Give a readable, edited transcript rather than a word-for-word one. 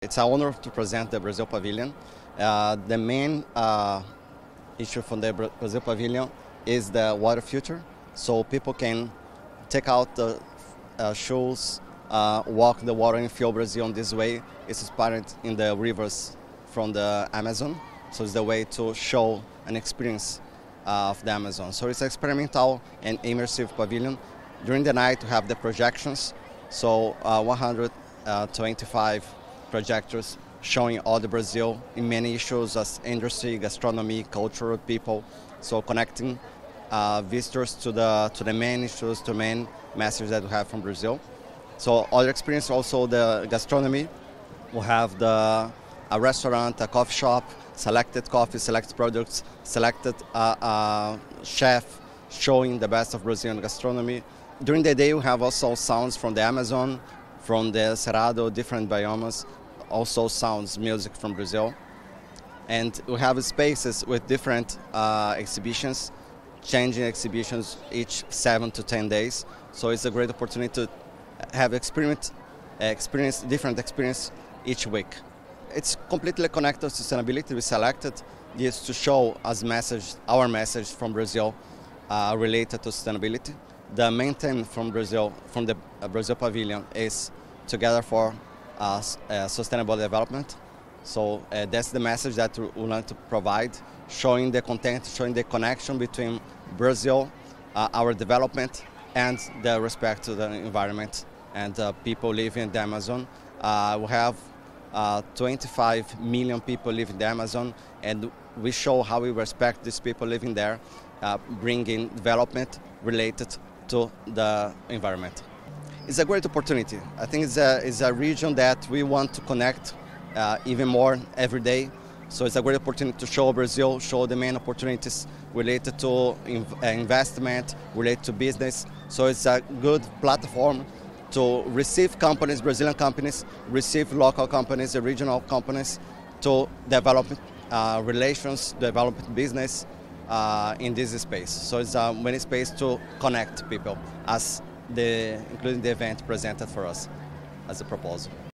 It's an honor to present the Brazil Pavilion. The main issue from the Brazil Pavilion is the water future, so people can take out the shoes, walk the water and feel Brazil in this way. It's inspired in the rivers from the Amazon, so it's the way to show an experience of the Amazon. So it's experimental and immersive pavilion. During the night we have the projections, so 125 projectors showing all the Brazil in many issues as industry, gastronomy, cultural people, so connecting visitors to the main issues, to main messages that we have from Brazil. So other experience also the gastronomy. We have a restaurant, a coffee shop, selected coffee, selected products, selected chef showing the best of Brazilian gastronomy. During the day we have also sounds from the Amazon, from the Cerrado, different biomes, also sounds, music from Brazil. And we have spaces with different exhibitions, changing exhibitions each 7 to 10 days. So it's a great opportunity to have experience different experience each week. It's completely connected to sustainability. We selected this to show our message from Brazil related to sustainability. The main theme from Brazil, from the Brazil Pavilion, is Together for Sustainable Development. So that's the message that we want to provide, showing the content, showing the connection between Brazil, our development, and the respect to the environment and people living in the Amazon. We have 25 million people living in the Amazon, and we show how we respect these people living there, bringing development related to the environment. It's a great opportunity. I think it's a region that we want to connect even more every day. So it's a great opportunity to show Brazil, show the main opportunities related to investment, related to business. So it's a good platform to receive companies, Brazilian companies, receive local companies, regional companies, to develop relations, develop business in this space. So it's a many space to connect people, including the event presented for us as a proposal.